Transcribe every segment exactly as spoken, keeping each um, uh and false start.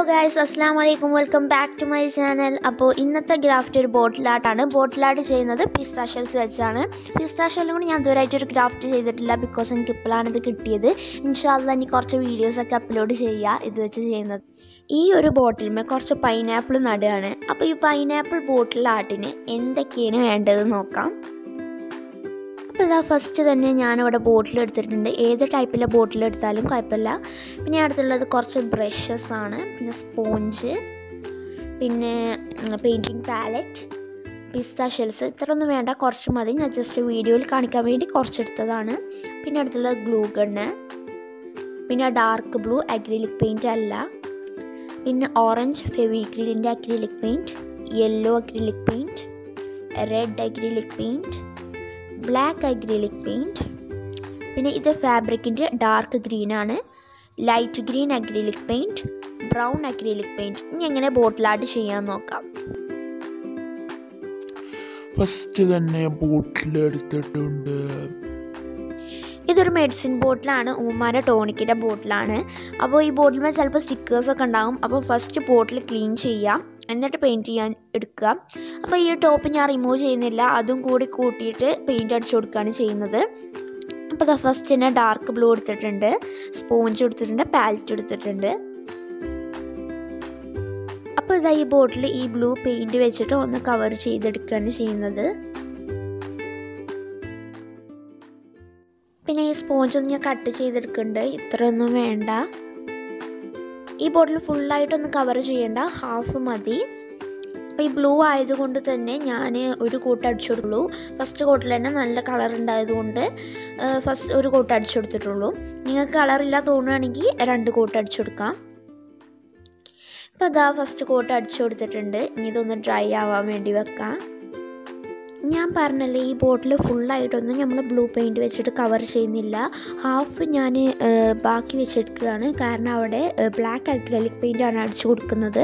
Hello guys, Assalamualaikum. Welcome back to my channel. അപ്പോൾ ഇന്നത്തെ graft ഒരു ബോട്ടിൽ ആർട്ടാണ്. ബോട്ടിൽ ആർട്ട് ചെയ്യുന്നത് പിസ്ത ഷെൽസ് വെച്ചാണ്. പിസ്ത ഷെല്ലും കൊണ്ട് ഞാൻ ഇതുവരെയായിട്ട് ഒരു ഗ്രാഫ്റ്റ് ചെയ്തിട്ടില്ല ബിക്കോസ് എനിക്ക് ഇപ്പോഴാണ് ഇത് കിട്ടിയത്. ഇൻഷാല്ലാ ഇനി കുറച്ച് വീഡിയോസൊക്കെ അപ്ലോഡ് ചെയ്യുക ഇത് വെച്ച് ചെയ്യുന്നത്. ഈ ഒരു ബോട്ടിലിന്മേൽ കുറച്ച് പൈനാപ്പിൾ നടുകയാണ്. അപ്പോൾ ഈ പൈനാപ്പിൾ ബോട്ടിൽ ആർട്ടിന് എന്തൊക്കെയാണ് വേണ്ടത് നോക്കാം. അപ്പോൾ ഇതാ ഫസ്റ്റ് തന്നെ ഞാനിവിടെ ബോട്ടിൽ എടുത്തിട്ടുണ്ട്. ഏത് ടൈപ്പിലെ ബോട്ടിൽ എടുത്താലും കുഴപ്പമില്ല. പിന്നെ അടുത്തുള്ളത് കുറച്ച് ബ്രഷസ് ആണ്, പിന്നെ സ്പോഞ്ച്, പിന്നെ പെയിൻറ്റിങ് പാലറ്റ്, പിസ്ത ഷെൽസ്. ഇത്രയൊന്നും വേണ്ട, കുറച്ച് മതി. ഞാൻ ജസ്റ്റ് വീഡിയോയിൽ കാണിക്കാൻ വേണ്ടി കുറച്ചെടുത്തതാണ്. പിന്നെ അടുത്തുള്ളത് ഗ്ലൂ ഗണ്ണ്, പിന്നെ ഡാർക്ക് ബ്ലൂ അക്രിലിക് പെയിൻറ്റ് അല്ല, പിന്നെ ഓറഞ്ച് ഫെവിക്രിലിൻ്റെ acrylic paint, yellow acrylic paint, red acrylic paint, black acrylic paint, പിന്നെ ഇത് ഫാബ്രിക്കിൻ്റെ ഡാർക്ക് ഗ്രീൻ ആണ്, light green acrylic paint, brown acrylic paint. ഇനി എങ്ങനെ ബോട്ടിൽ ആർട്ട് ചെയ്യാൻ നോക്കാം. ഫസ്റ്റ് തന്നെ ബോട്ടിൽ എടുത്തിട്ടുണ്ട്. ഇതൊരു മെഡിസിൻ ബോട്ടിലാണ്, ഉമ്മാൻ്റെ ടോണിക്കിൻ്റെ ബോട്ടിലാണ്. അപ്പോൾ ഈ ബോട്ടിൽ ചിലപ്പോൾ സ്റ്റിക്കേഴ്സൊക്കെ ഉണ്ടാകും. അപ്പോൾ ഫസ്റ്റ് ബോട്ടിൽ ക്ലീൻ ചെയ്യാം, എന്നിട്ട് പെയിൻറ്റ് ചെയ്യാൻ എടുക്കുക. അപ്പോൾ ഈ ടോപ്പ് ഞാൻ റിമൂവ് ചെയ്യുന്നില്ല, അതും കൂടി കൂട്ടിയിട്ട് പെയിൻറ്റ് അടിച്ചു കൊടുക്കുകയാണ് ചെയ്യുന്നത്. അപ്പോൾ ഇതാ ഫസ്റ്റ് തന്നെ ഡാർക്ക് ബ്ലൂ എടുത്തിട്ടുണ്ട്, സ്പോഞ്ച് എടുത്തിട്ടുണ്ട്, പാലറ്റ് എടുത്തിട്ടുണ്ട്. അപ്പോൾ ഇതാ ഈ ബോട്ടിൽ ഈ ബ്ലൂ പെയിൻറ്റ് വെച്ചിട്ട് ഒന്ന് കവർ ചെയ്തെടുക്കുകയാണ് ചെയ്യുന്നത്. പിന്നെ ഈ സ്പോഞ്ച് ഒന്ന് ഞാൻ കട്ട് ചെയ്തെടുക്കുന്നുണ്ട്, ഇത്രയൊന്നും വേണ്ട. ഈ ബോട്ടിൽ ഫുള്ളായിട്ടൊന്ന് കവർ ചെയ്യേണ്ട, ഹാഫ് മതി. അപ്പോൾ ഈ ബ്ലൂ ആയതുകൊണ്ട് തന്നെ ഞാൻ ഒരു കോട്ട് അടിച്ചു കൊടുക്കുള്ളൂ. ഫസ്റ്റ് കോട്ടിൽ തന്നെ നല്ല കളർ ഉണ്ടായതുകൊണ്ട് ഫസ്റ്റ് ഒരു കോട്ട് അടിച്ചു കൊടുത്തിട്ടുള്ളൂ. നിങ്ങൾക്ക് കളറില്ല തോന്നുകയാണെങ്കിൽ രണ്ട് കോട്ട് അടിച്ചു കൊടുക്കാം. ഇപ്പോൾ അതാ ഫസ്റ്റ് കോട്ട് അടിച്ചു കൊടുത്തിട്ടുണ്ട്. ഇനി ഇതൊന്ന് ഡ്രൈ ആവാൻ വേണ്ടി വെക്കാം. ഞാൻ പറഞ്ഞല്ലേ ഈ ബോട്ടിൽ ഫുള്ളായിട്ടൊന്നും നമ്മൾ ബ്ലൂ പെയിൻറ്റ് വെച്ചിട്ട് കവർ ചെയ്യുന്നില്ല, ഹാഫ് ഞാൻ ബാക്കി വെച്ചെടുക്കുകയാണ്. കാരണം അവിടെ ബ്ലാക്ക് അക്രിലിക് പെയിൻറ്റാണ് അടിച്ചു കൊടുക്കുന്നത്.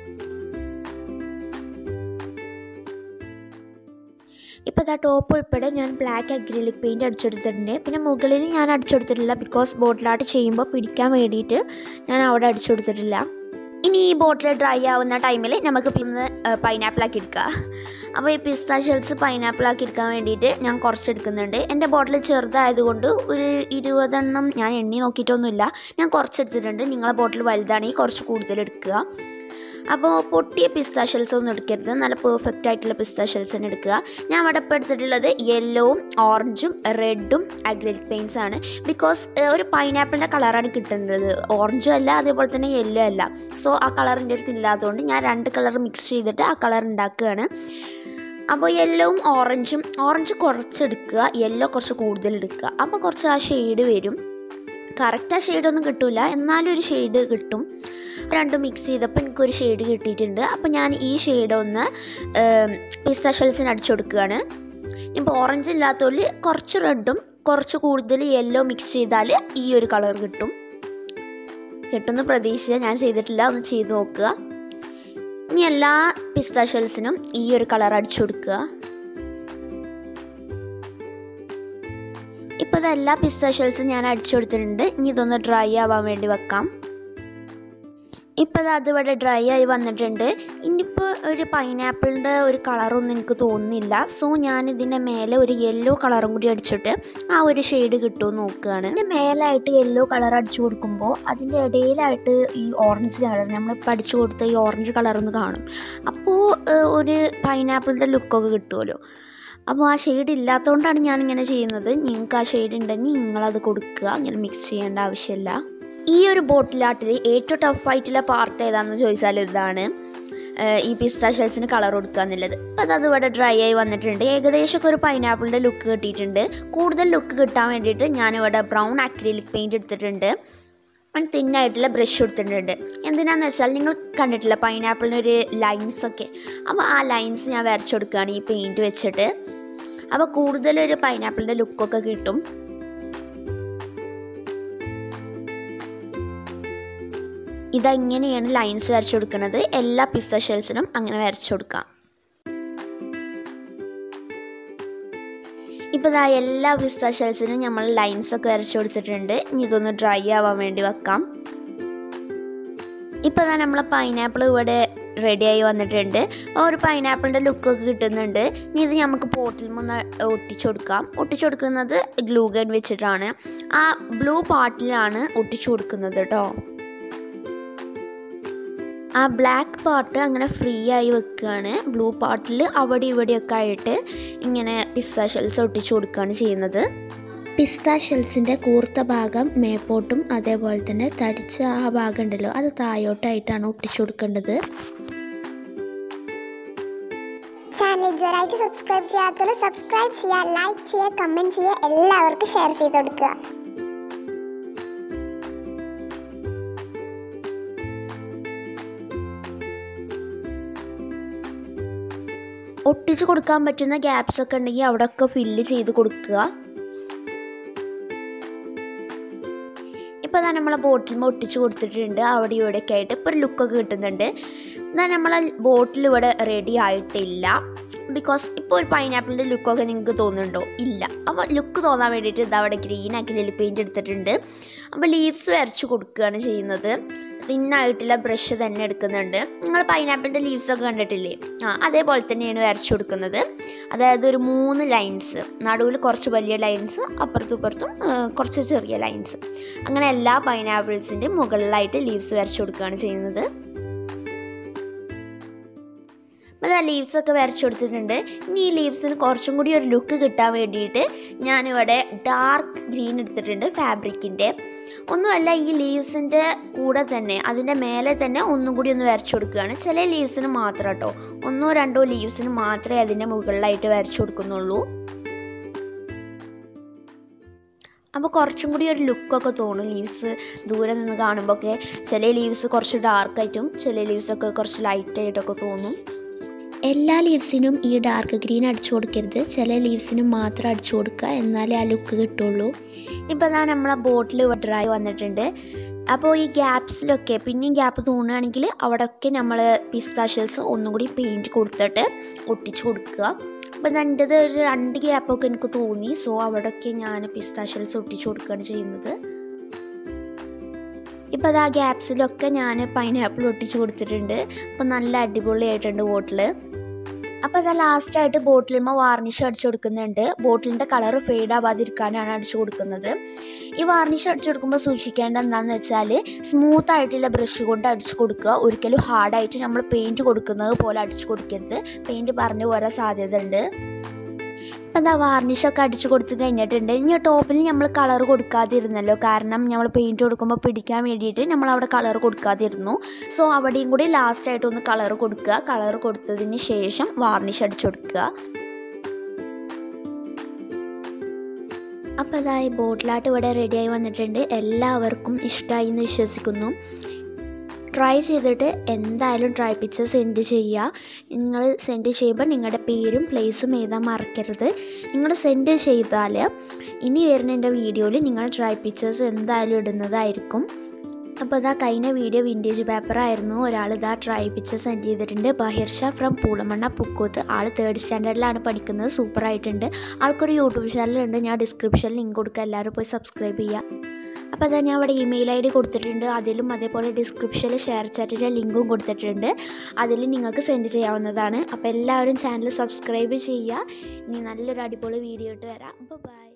ഇപ്പോൾ ഇതാ ടോപ്പ് ഉൾപ്പെടെ ഞാൻ ബ്ലാക്ക് അക്രിലിക് പെയിൻറ്റ് അടിച്ചെടുത്തിട്ടുണ്ട്. പിന്നെ മുകളിൽ ഞാൻ അടിച്ചെടുത്തിട്ടില്ല ബിക്കോസ് ബോട്ടിൽ ആർട്ട് ചെയ്യുമ്പോൾ പിടിക്കാൻ വേണ്ടിയിട്ട് ഞാൻ അവിടെ അടിച്ചു കൊടുത്തിട്ടില്ല. ഇനി ഈ ബോട്ടിൽ ഡ്രൈ ആവുന്ന ടൈമിൽ നമുക്ക് പിന്നെ പൈനാപ്പിളാക്കി എടുക്കുക. അപ്പോൾ ഈ പിസ്ത ഷെൽസ് പൈനാപ്പിളാക്കി എടുക്കാൻ വേണ്ടിയിട്ട് ഞാൻ കുറച്ച് എടുക്കുന്നുണ്ട്. എൻ്റെ ബോട്ടിൽ ചെറുതായതുകൊണ്ട് ഒരു ഇരുപതെണ്ണം ഞാൻ എണ്ണി നോക്കിയിട്ടൊന്നുമില്ല, ഞാൻ കുറച്ചെടുത്തിട്ടുണ്ട്. നിങ്ങളെ ബോട്ടിൽ വലുതാണെങ്കിൽ കുറച്ച് കൂടുതൽ എടുക്കുക. അപ്പോൾ പൊട്ടിയ പിസ്ത ഷെൽസ് ഒന്നും എടുക്കരുത്, നല്ല പെർഫെക്റ്റ് ആയിട്ടുള്ള പിസ്ത ഷെൽസ് തന്നെ എടുക്കുക. ഞാൻ അവിടെ ഇപ്പോൾ എടുത്തിട്ടുള്ളത് യെല്ലോവും ഓറഞ്ചും റെഡും അക്രിലിക് പെയിൻറ്റ്സ് ആണ്. ബിക്കോസ് ഒരു പൈനാപ്പിളിൻ്റെ കളറാണ് കിട്ടുന്നത്, ഓറഞ്ചും അല്ല അതേപോലെ തന്നെ യെല്ലോ അല്ല. സോ ആ കളറിൻ്റെ അടുത്ത് ഇല്ലാത്തതുകൊണ്ട് ഞാൻ രണ്ട് കളർ മിക്സ് ചെയ്തിട്ട് ആ കളർ ഉണ്ടാക്കുകയാണ്. അപ്പോൾ യെല്ലോവും ഓറഞ്ചും, ഓറഞ്ച് കുറച്ചെടുക്കുക, യെല്ലോ കുറച്ച് കൂടുതൽ എടുക്കുക. അപ്പോൾ കുറച്ച് ആ ഷെയ്ഡ് വരും. കറക്റ്റ് ആ ഷെയ്ഡൊന്നും കിട്ടില്ല, എന്നാലും ഒരു ഷെയ്ഡ് കിട്ടും. രണ്ടും മിക്സ് ചെയ്തപ്പോൾ എനിക്കൊരു ഷെയ്ഡ് കിട്ടിയിട്ടുണ്ട്. അപ്പോൾ ഞാൻ ഈ ഷെയ്ഡ് ഒന്ന് പിസ്ത ഷെൽസിന് അടിച്ചു കൊടുക്കുകയാണ്. ഇപ്പോൾ ഓറഞ്ച് ഇല്ലാത്തതിൽ കുറച്ച് റെഡും കുറച്ച് കൂടുതൽ യെല്ലോ മിക്സ് ചെയ്താൽ ഈ ഒരു കളർ കിട്ടും. കിട്ടുമെന്ന് പ്രതീക്ഷിച്ച, ഞാൻ ചെയ്തിട്ടില്ല, ഒന്ന് ചെയ്ത് നോക്കുക. ഇനി എല്ലാ പിസ്ത ഷെൽസിനും ഈ ഒരു കളർ അടിച്ചു കൊടുക്കുക. ഇപ്പോൾ ഇതെല്ലാ പിസ്ത ഷെൽസും ഞാൻ അടിച്ചു കൊടുത്തിട്ടുണ്ട്. ഇനി ഇതൊന്ന് ഡ്രൈ ആവാൻ വേണ്ടി വെക്കാം. ഇപ്പോൾ അത് ഇവിടെ ഡ്രൈ ആയി വന്നിട്ടുണ്ട്. ഇനിയിപ്പോൾ ഒരു പൈനാപ്പിളിൻ്റെ ഒരു കളറൊന്നും എനിക്ക് തോന്നുന്നില്ല. സോ ഞാൻ ഇതിൻ്റെ മേലെ ഒരു യെല്ലോ കളറും കൂടി അടിച്ചിട്ട് ആ ഒരു ഷെയ്ഡ് കിട്ടുമെന്ന് നോക്കുകയാണ്. ഇതിൻ്റെ മേലായിട്ട് യെല്ലോ കളർ അടിച്ചു കൊടുക്കുമ്പോൾ അതിൻ്റെ ഇടയിലായിട്ട് ഈ ഓറഞ്ച് കളർ, നമ്മളിപ്പോൾ അടിച്ചു കൊടുത്ത ഈ ഓറഞ്ച് കളറൊന്ന് കാണും. അപ്പോൾ ഒരു പൈനാപ്പിളിൻ്റെ ലുക്കൊക്കെ കിട്ടുമല്ലോ. അപ്പോൾ ആ ഷെയ്ഡ് ഇല്ലാത്തതുകൊണ്ടാണ് ഞാനിങ്ങനെ ചെയ്യുന്നത്. നിങ്ങൾക്ക് ആ ഷെയ്ഡ് ഉണ്ടെങ്കിൽ നിങ്ങളത് കൊടുക്കുക, അങ്ങനെ മിക്സ് ചെയ്യേണ്ട ആവശ്യമില്ല. ഈ ഒരു ബോട്ടിൽ ആർട്ടിൽ ഏറ്റവും ടഫായിട്ടുള്ള പാർട്ട് ഏതാണെന്ന് ചോദിച്ചാൽ ഇതാണ്, ഈ പിസ്ത ഷെൽസിന് കളർ കൊടുക്കുക എന്നുള്ളത്. അപ്പോൾ അത് ഇവിടെ ഡ്രൈ ആയി വന്നിട്ടുണ്ട്. ഏകദേശമൊക്കെ ഒരു പൈനാപ്പിളിൻ്റെ ലുക്ക് കിട്ടിയിട്ടുണ്ട്. കൂടുതൽ ലുക്ക് കിട്ടാൻ വേണ്ടിയിട്ട് ഞാനിവിടെ ബ്രൗൺ അക്രിലിക് പെയിൻറ്റ് എടുത്തിട്ടുണ്ട്, തിന്നായിട്ടുള്ള ബ്രഷ് എടുത്തിട്ടുണ്ട്. എന്തിനാണെന്ന് വെച്ചാൽ നിങ്ങൾ കണ്ടിട്ടില്ല പൈനാപ്പിളിനൊരു ലൈൻസൊക്കെ, അപ്പോൾ ആ ലൈൻസ് ഞാൻ വരച്ചു കൊടുക്കുകയാണ് ഈ പെയിൻറ്റ് വെച്ചിട്ട്. അപ്പോൾ കൂടുതലൊരു പൈനാപ്പിളിൻ്റെ ലുക്കൊക്കെ കിട്ടും. ഇതെങ്ങനെയാണ് ലൈൻസ് വരച്ചു കൊടുക്കുന്നത്, എല്ലാ പിസ്ത ഷെൽസിനും അങ്ങനെ വരച്ചു കൊടുക്കാം. ഇപ്പോൾ ഇതാ എല്ലാ പിസ്ത ഷെൽസിനും നമ്മൾ ലൈൻസൊക്കെ വരച്ചു കൊടുത്തിട്ടുണ്ട്. ഇനി ഇതൊന്ന് ഡ്രൈ ആവാൻ വേണ്ടി വെക്കാം. ഇപ്പോൾ തന്നെ നമ്മൾ പൈനാപ്പിൾ ഇവിടെ റെഡിയായി വന്നിട്ടുണ്ട്. അപ്പോൾ ഒരു പൈനാപ്പിളിൻ്റെ ലുക്കൊക്കെ കിട്ടുന്നുണ്ട്. ഇനി ഇത് നമുക്ക് പോട്ടിൽ ഒന്ന് ഒട്ടിച്ചു കൊടുക്കാം. ഒട്ടിച്ചു കൊടുക്കുന്നത് ഗ്ലൂ ഗൺ വെച്ചിട്ടാണ്. ആ ബ്ലൂ പാർട്ടിലാണ് ഒട്ടിച്ചു കൊടുക്കുന്നത് കേട്ടോ. ആ ബ്ലാക്ക് പാർട്ട് അങ്ങനെ ഫ്രീ ആയി വെക്കുകയാണ്. ബ്ലൂ പാർട്ടിൽ അവിടെ ഇവിടെയൊക്കെ ആയിട്ട് ഇങ്ങനെ പിസ്ത ഷെൽസ് ഒട്ടിച്ചു കൊടുക്കുകയാണ് ചെയ്യുന്നത്. പിസ്ത ഷെൽസിൻ്റെ കൂർത്ത ഭാഗം മേപ്പോട്ടും അതേപോലെ തന്നെ തടിച്ച ആ ഭാഗം ഉണ്ടല്ലോ അത് താഴോട്ടായിട്ടാണ് ഒട്ടിച്ചു കൊടുക്കേണ്ടത്. ചാനൽ ഇതുവരെയായിട്ട് സബ്സ്ക്രൈബ് ചെയ്യാത്തവർ സബ്സ്ക്രൈബ് ചെയ്യുക, ലൈക്ക് ചെയ്യുക, കമൻറ്റ് ചെയ്യുക, എല്ലാവർക്കും ഷെയർ ചെയ്ത് കൊടുക്കുക. ഒട്ടിച്ചു കൊടുക്കാൻ പറ്റുന്ന ഗ്യാപ്സ് ഒക്കെ ഉണ്ടെങ്കിൽ അവിടെയൊക്കെ ഫില്ല് ചെയ്ത് കൊടുക്കുക. ഇപ്പോൾ തന്നെ നമ്മളെ ബോട്ടിൽ ഒട്ടിച്ച് കൊടുത്തിട്ടുണ്ട്. അവിടെ ഇവിടെയൊക്കെ ആയിട്ട് ഇപ്പോൾ ഒരു ലുക്കൊക്കെ കിട്ടുന്നുണ്ട്. എന്നാൽ നമ്മളെ ബോട്ടിൽ ഇവിടെ റെഡി ആയിട്ടില്ല. ബിക്കോസ് ഇപ്പോൾ ഒരു പൈനാപ്പിളിൻ്റെ ലുക്കൊക്കെ നിങ്ങൾക്ക് തോന്നുന്നുണ്ടോ? ഇല്ല. അപ്പോൾ ലുക്ക് തോന്നാൻ വേണ്ടിയിട്ട് ഇത് അവിടെ ഗ്രീൻ ആക്കി പെയിൻറ്റ് എടുത്തിട്ടുണ്ട്. അപ്പോൾ ലീവ്സ് വരച്ച് കൊടുക്കുകയാണ് ചെയ്യുന്നത്. തിന്നായിട്ടുള്ള ബ്രഷ് തന്നെ എടുക്കുന്നുണ്ട്. നിങ്ങൾ പൈനാപ്പിളിൻ്റെ ലീവ്സൊക്കെ കണ്ടിട്ടില്ലേ? ആ അതേപോലെ തന്നെയാണ് വരച്ചു കൊടുക്കുന്നത്. അതായത് ഒരു മൂന്ന് ലൈൻസ്, നടുവിൽ കുറച്ച് വലിയ ലൈൻസ്, അപ്പുറത്തും ഇപ്പുറത്തും കുറച്ച് ചെറിയ ലൈൻസ്, അങ്ങനെ എല്ലാ പൈനാപ്പിൾസിൻ്റെയും മുകളിലായിട്ട് ലീവ്സ് വരച്ചു കൊടുക്കുകയാണ് ചെയ്യുന്നത്. അപ്പോൾ ആ ലീവ്സൊക്കെ വരച്ചു കൊടുത്തിട്ടുണ്ട്. ഇനി ഈ ലീവ്സിന് കുറച്ചും കൂടി ഒരു ലുക്ക് കിട്ടാൻ വേണ്ടിയിട്ട് ഞാനിവിടെ ഡാർക്ക് ഗ്രീൻ എടുത്തിട്ടുണ്ട് ഫാബ്രിക്കിൻ്റെ. ഒന്നുമല്ല, ഈ ലീവ്സിൻ്റെ കൂടെ തന്നെ അതിൻ്റെ മേലെ തന്നെ ഒന്നും കൂടി ഒന്ന് വരച്ചു കൊടുക്കുകയാണ്. ചില ലീവ്സിന് മാത്രം കേട്ടോ, ഒന്നോ രണ്ടോ ലീവ്സിന് മാത്രമേ അതിൻ്റെ മുകളിലായിട്ട് വരച്ചു കൊടുക്കുന്നുള്ളൂ. അപ്പോൾ കുറച്ചും കൂടി ഒരു ലുക്കൊക്കെ തോന്നും ലീവ്സ് ദൂരെ നിന്ന് കാണുമ്പോൾ ഒക്കെ. ചില ലീവ്സ് കുറച്ച് ഡാർക്കായിട്ടും ചില ലീവ്സൊക്കെ കുറച്ച് ലൈറ്റായിട്ടൊക്കെ തോന്നും. എല്ലാ ലീവ്സിനും ഈ ഡാർക്ക് ഗ്രീൻ അടിച്ചു കൊടുക്കരുത്, ചില ലീവ്സിനും മാത്രം അടിച്ചു കൊടുക്കുക, എന്നാലേ ആ ലുക്ക് കിട്ടുള്ളൂ. ഇപ്പോൾ അതാ നമ്മളെ ബോട്ടിൽ ഡ്രൈ വന്നിട്ടുണ്ട്. അപ്പോൾ ഈ ഗ്യാപ്സിലൊക്കെ പിന്നെയും ഗ്യാപ്പ് തോന്നുകയാണെങ്കിൽ അവിടെയൊക്കെ നമ്മൾ പിസ്ത ഷെൽസ് ഒന്നും കൂടി പെയിൻറ്റ് കൊടുത്തിട്ട് ഒട്ടിച്ചു കൊടുക്കുക. അപ്പോൾ എൻ്റേത് ഒരു രണ്ട് ഗ്യാപ്പൊക്കെ എനിക്ക് തോന്നി. സോ അവിടെയൊക്കെ ഞാൻ പിസ്ത ഷെൽസ് ഒട്ടിച്ചു കൊടുക്കുകയാണ് ചെയ്യുന്നത്. ഇപ്പോൾ അത് ആ ഗ്യാപ്സിലൊക്കെ ഞാൻ പൈനാപ്പിൾ ഒട്ടിച്ച് കൊടുത്തിട്ടുണ്ട്. അപ്പോൾ നല്ല അടിപൊളിയായിട്ടുണ്ട് ബോട്ടിൽ. അപ്പോൾ അത് ലാസ്റ്റായിട്ട് ബോട്ടിലുമ്പോൾ വാർണിഷ് അടിച്ചു കൊടുക്കുന്നുണ്ട്. ബോട്ടിലിൻ്റെ കളർ ഫെയ്ഡ് ആവാതിരിക്കാനാണ് അടിച്ചു കൊടുക്കുന്നത്. ഈ വാർണിഷ് അടിച്ചു കൊടുക്കുമ്പോൾ സൂക്ഷിക്കേണ്ട എന്താണെന്ന് വെച്ചാൽ സ്മൂത്ത് ആയിട്ടുള്ള ബ്രഷ് കൊണ്ട് അടിച്ചു കൊടുക്കുക. ഒരിക്കലും ഹാർഡായിട്ട് നമ്മൾ പെയിൻറ്റ് കൊടുക്കുന്നത് പോലെ അടിച്ചു കൊടുക്കരുത്, പെയിൻറ്റ് പറഞ്ഞു പോരാൻ സാധ്യത ഉണ്ട്. അപ്പോൾ എന്താ വാർണിഷൊക്കെ അടിച്ച് കൊടുത്ത് കഴിഞ്ഞിട്ടുണ്ട്. ഇനി ടോപ്പിൽ നമ്മൾ കളർ കൊടുക്കാതിരുന്നല്ലോ, കാരണം നമ്മൾ പെയിൻറ്റ് കൊടുക്കുമ്പോൾ പിടിക്കാൻ വേണ്ടിയിട്ട് നമ്മൾ അവിടെ കളർ കൊടുക്കാതിരുന്നു. സോ അവിടെയും കൂടി ലാസ്റ്റായിട്ട് ഒന്ന് കളർ കൊടുക്കുക. കളർ കൊടുത്തതിന് ശേഷം വാർണിഷ് അടിച്ചു കൊടുക്കുക. അപ്പോൾ അതായി ബോട്ടിലായിട്ട് ഇവിടെ റെഡിയായി വന്നിട്ടുണ്ട്. എല്ലാവർക്കും ഇഷ്ടമായി എന്ന് വിശ്വസിക്കുന്നു. ട്രൈ ചെയ്തിട്ട് എന്തായാലും ട്രൈ പിക്ചർ സെൻഡ് ചെയ്യുക. നിങ്ങൾ സെൻഡ് ചെയ്യുമ്പോൾ നിങ്ങളുടെ പേരും പ്ലേസും എഴുതാൻ മറക്കരുത്. നിങ്ങൾ സെൻഡ് ചെയ്താൽ ഇനി വരുന്ന എൻ്റെ വീഡിയോയിൽ നിങ്ങൾ ട്രൈ പിക്ചേഴ്സ് എന്തായാലും ഇടുന്നതായിരിക്കും. അപ്പോൾ ഇതാ കഴിഞ്ഞ വീഡിയോ വിൻറ്റേജ് പേപ്പറായിരുന്നു. ഒരാൾ ഇതാ ട്രൈ പിക്ചർ സെൻഡ് ചെയ്തിട്ടുണ്ട്. ബഹിർഷ ഫ്രം പൂളമണ്ണ പുക്കോത്ത്. ആൾ തേർഡ് സ്റ്റാൻഡേർഡിലാണ് പഠിക്കുന്നത്. സൂപ്പറായിട്ടുണ്ട്. ആൾക്കൊരു യൂട്യൂബ് ചാനലുണ്ട്, ഞാൻ ഡിസ്ക്രിപ്ഷനിൽ ലിങ്ക് കൊടുക്കുക, എല്ലാവരും പോയി സബ്സ്ക്രൈബ് ചെയ്യുക. അപ്പോൾ അതാ ഞാൻ അവിടെ ഇമെയിൽ ഐ ഡി കൊടുത്തിട്ടുണ്ട്. അതിലും അതേപോലെ ഡിസ്ക്രിപ്ഷനിൽ ഷെയർ ചാറ്റിൻ്റെ ലിങ്കും കൊടുത്തിട്ടുണ്ട്. അതിൽ നിങ്ങൾക്ക് സെൻഡ് ചെയ്യാവുന്നതാണ്. അപ്പോൾ എല്ലാവരും ചാനൽ സബ്സ്ക്രൈബ് ചെയ്യുക. ഇനി നല്ലൊരു അടിപൊളി വീഡിയോ ഇട്ട് വരാം. അപ്പോൾ ബൈ.